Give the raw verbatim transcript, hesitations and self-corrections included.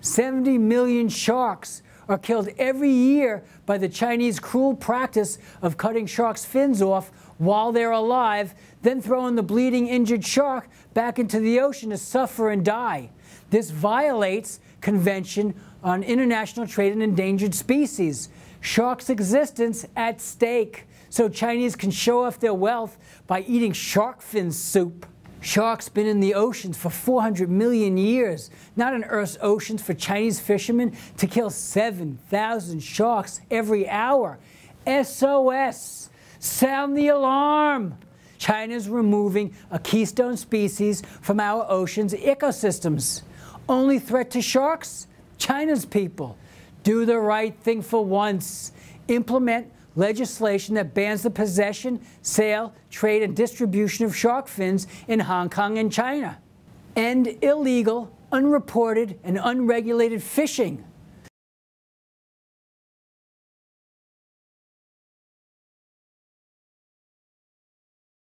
seventy million sharks are killed every year by the Chinese cruel practice of cutting sharks' fins off while they're alive, then throwing the bleeding, injured shark back into the ocean to suffer and die. This violates Convention on International Trade in Endangered Species. Sharks' existence at stake, so Chinese can show off their wealth by eating shark fin soup. Sharks been in the oceans for four hundred million years, not in Earth's oceans for Chinese fishermen to kill seven thousand sharks every hour. S O S! Sound the alarm! China's removing a keystone species from our ocean's ecosystems. Only threat to sharks? China's people. Do the right thing for once. Implement legislation that bans the possession, sale, trade, and distribution of shark fins in Hong Kong and China. End illegal, unreported, and unregulated fishing.